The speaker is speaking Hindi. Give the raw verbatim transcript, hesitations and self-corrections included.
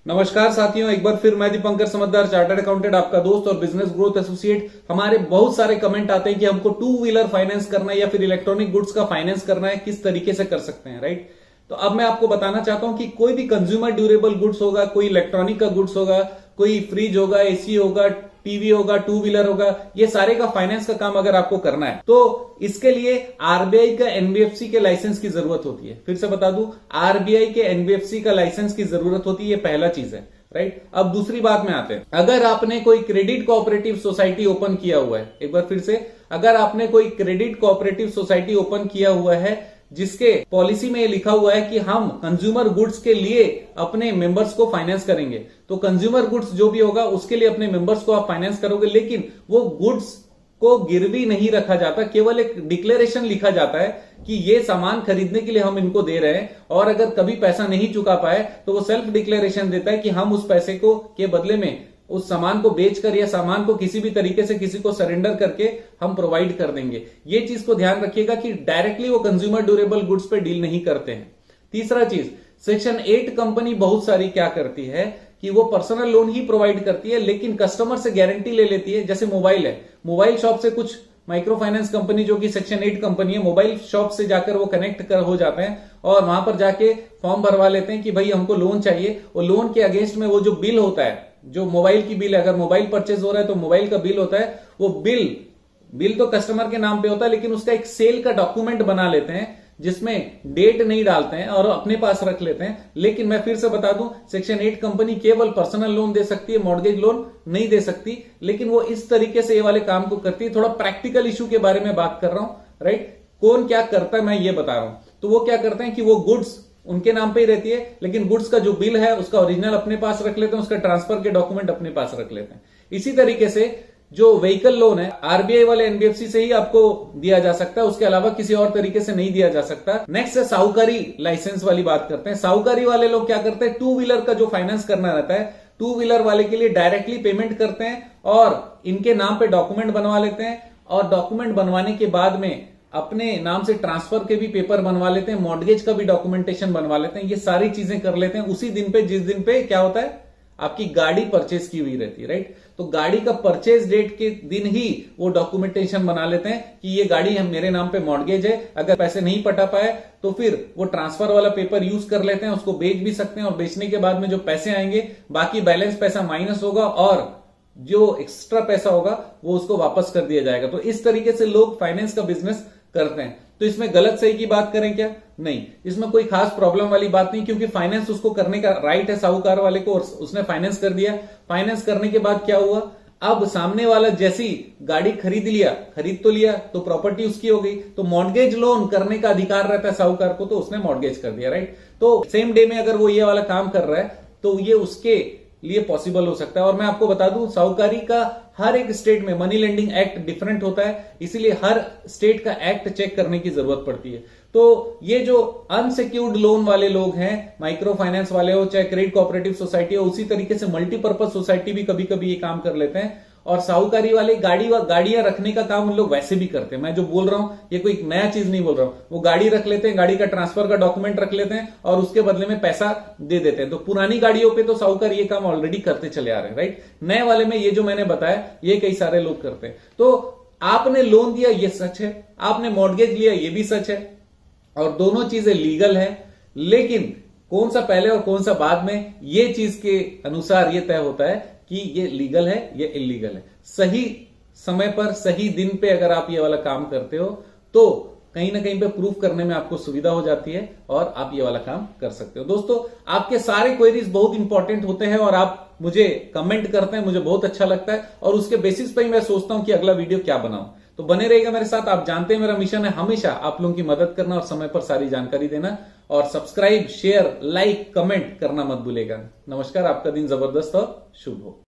नमस्कार साथियों, एक बार फिर मैं दीपंकर समझदार चार्टर्ड अकाउंटेंट, आपका दोस्त और बिजनेस ग्रोथ एसोसिएट। हमारे बहुत सारे कमेंट आते हैं कि हमको टू व्हीलर फाइनेंस करना है या फिर इलेक्ट्रॉनिक गुड्स का फाइनेंस करना है, किस तरीके से कर सकते हैं, राइट। तो अब मैं आपको बताना चाहता हूं कि कोई भी कंज्यूमर ड्यूरेबल गुड्स होगा, कोई इलेक्ट्रॉनिक का गुड्स होगा, कोई फ्रिज होगा, एसी होगा, टीवी होगा, टू व्हीलर होगा, ये सारे का फाइनेंस का काम अगर आपको करना है तो इसके लिए आरबीआई का एनबीएफसी के लाइसेंस की जरूरत होती है। फिर से बता दूं, आरबीआई के एनबीएफसी का लाइसेंस की जरूरत होती है, ये पहला चीज है, राइट। अब दूसरी बात में आते हैं, अगर आपने कोई क्रेडिट कोऑपरेटिव सोसाइटी ओपन किया हुआ है, एक बार फिर से, अगर आपने कोई क्रेडिट कोऑपरेटिव सोसाइटी ओपन किया हुआ है जिसके पॉलिसी में ये लिखा हुआ है कि हम कंज्यूमर गुड्स के लिए अपने मेंबर्स को फाइनेंस करेंगे, तो कंज्यूमर गुड्स जो भी होगा उसके लिए अपने मेंबर्स को आप फाइनेंस करोगे, लेकिन वो गुड्स को गिरवी नहीं रखा जाता, केवल एक डिक्लेरेशन लिखा जाता है कि ये सामान खरीदने के लिए हम इनको दे रहे हैं, और अगर कभी पैसा नहीं चुका पाए तो वो सेल्फ डिक्लेरेशन देता है कि हम उस पैसे को के बदले में उस सामान को बेचकर या सामान को किसी भी तरीके से किसी को सरेंडर करके हम प्रोवाइड कर देंगे। ये चीज को ध्यान रखिएगा कि डायरेक्टली वो कंज्यूमर ड्यूरेबल गुड्स पे डील नहीं करते हैं। तीसरा चीज, सेक्शन एट कंपनी बहुत सारी क्या करती है कि वो पर्सनल लोन ही प्रोवाइड करती है, लेकिन कस्टमर से गारंटी ले लेती है। जैसे मोबाइल है, मोबाइल शॉप से कुछ माइक्रो फाइनेंस कंपनी जो कि सेक्शन एट कंपनी है, मोबाइल शॉप से जाकर वो कनेक्ट कर हो जाते हैं और वहां पर जाके फॉर्म भरवा लेते हैं कि भाई हमको लोन चाहिए। और लोन के अगेंस्ट में वो जो बिल होता है, जो मोबाइल की बिल है, अगर मोबाइल परचेज हो रहा है तो मोबाइल का बिल होता है, वो बिल बिल तो कस्टमर के नाम पे होता है, लेकिन उसका एक सेल का डॉक्यूमेंट बना लेते हैं जिसमें डेट नहीं डालते हैं और अपने पास रख लेते हैं। लेकिन मैं फिर से बता दूं, सेक्शन एट कंपनी केवल पर्सनल लोन दे सकती है, मॉर्गेज लोन नहीं दे सकती, लेकिन वो इस तरीके से ये वाले काम को करती है। थोड़ा प्रैक्टिकल इशू के बारे में बात कर रहा हूं, राइट। कौन क्या करता है मैं ये बता रहा हूं। तो वो क्या करते हैं कि वो गुड्स उनके नाम पे ही रहती है, लेकिन गुड्स का जो बिल है उसका ओरिजिनल अपने पास रख लेते हैं, उसका ट्रांसफर के डॉक्यूमेंट अपने पास रख लेते हैं। इसी तरीके से जो व्हीकल लोन है, आरबीआई वाले एनबीएफसी से ही आपको दिया जा सकता है, उसके अलावा किसी और तरीके से नहीं दिया जा सकता। नेक्स्ट है साहूकारी लाइसेंस वाली बात करते हैं। साहूकारी वाले लोग क्या करते हैं, टू व्हीलर का जो फाइनेंस करना रहता है, टू व्हीलर वाले के लिए डायरेक्टली पेमेंट करते हैं और इनके नाम पे डॉक्यूमेंट बनवा लेते हैं, और डॉक्यूमेंट बनवाने के बाद में अपने नाम से ट्रांसफर के भी पेपर बनवा लेते हैं, मॉर्गेज का भी डॉक्यूमेंटेशन बनवा लेते हैं। ये सारी चीजें कर लेते हैं उसी दिन पे जिस दिन पे क्या होता है, आपकी गाड़ी परचेज की हुई रहती है, राइट। तो गाड़ी का परचेज डेट के दिन ही वो डॉक्यूमेंटेशन बना लेते हैं कि ये गाड़ी हम मेरे नाम पे मॉर्गेज है, अगर पैसे नहीं पटा पाए तो फिर वो ट्रांसफर वाला पेपर यूज कर लेते हैं, उसको बेच भी सकते हैं, और बेचने के बाद में जो पैसे आएंगे, बाकी बैलेंस पैसा माइनस होगा और जो एक्स्ट्रा पैसा होगा वो उसको वापस कर दिया जाएगा। तो इस तरीके से लोग फाइनेंस का बिजनेस करते हैं। तो इसमें गलत सही की बात करें क्या? नहीं, इसमें कोई खास प्रॉब्लम वाली बात नहीं, क्योंकि फाइनेंस उसको करने का राइट है साहूकार वाले को, और उसने फाइनेंस कर दिया। फाइनेंस करने के बाद क्या हुआ, अब सामने वाला जैसी गाड़ी खरीद लिया, खरीद तो लिया तो प्रॉपर्टी उसकी हो गई, तो मॉर्गेज लोन करने का अधिकार रहता है साहूकार को, तो उसने मॉर्गेज कर दिया, राइट। तो सेम डे में अगर वो ये वाला काम कर रहा है तो ये उसके लिए पॉसिबल हो सकता है। और मैं आपको बता दूं, साहूकारी का हर एक स्टेट में मनी लेंडिंग एक्ट डिफरेंट होता है, इसीलिए हर स्टेट का एक्ट चेक करने की जरूरत पड़ती है। तो ये जो अनसिक्योर्ड लोन वाले लोग हैं, माइक्रो फाइनेंस वाले हो चाहे क्रेडिट कोऑपरेटिव सोसाइटी हो, उसी तरीके से मल्टीपर्पज सोसाइटी भी कभी कभी ये काम कर लेते हैं। और साहूकारी वाले गाड़ी व गाड़ियां रखने का काम उन लोग वैसे भी करते हैं। मैं जो बोल रहा हूं ये कोई नया चीज नहीं बोल रहा हूं। वो गाड़ी रख लेते हैं, गाड़ी का ट्रांसफर का डॉक्यूमेंट रख लेते हैं और उसके बदले में पैसा दे देते हैं। तो पुरानी गाड़ियों पे तो साहूकार ये काम ऑलरेडी करते चले आ रहे हैं, राइट। नए वाले में ये जो मैंने बताया ये कई सारे लोग करते हैं। तो आपने लोन दिया ये सच है, आपने मॉर्गेज लिया ये भी सच है, और दोनों चीजें लीगल है, लेकिन कौन सा पहले और कौन सा बाद में, ये चीज के अनुसार ये तय होता है कि ये लीगल है ये इलीगल है। सही समय पर सही दिन पे अगर आप ये वाला काम करते हो तो कहीं ना कहीं पे प्रूफ करने में आपको सुविधा हो जाती है और आप ये वाला काम कर सकते हो। दोस्तों, आपके सारे क्वेरीज बहुत इंपॉर्टेंट होते हैं और आप मुझे कमेंट करते हैं, मुझे बहुत अच्छा लगता है, और उसके बेसिस पे ही मैं सोचता हूं कि अगला वीडियो क्या बनाऊं। तो बने रहेगा मेरे साथ। आप जानते हैं मेरा मिशन है हमेशा आप लोगों की मदद करना और समय पर सारी जानकारी देना, और सब्सक्राइब, शेयर, लाइक, कमेंट करना मत भूलेगा। नमस्कार, आपका दिन जबरदस्त और शुभ हो।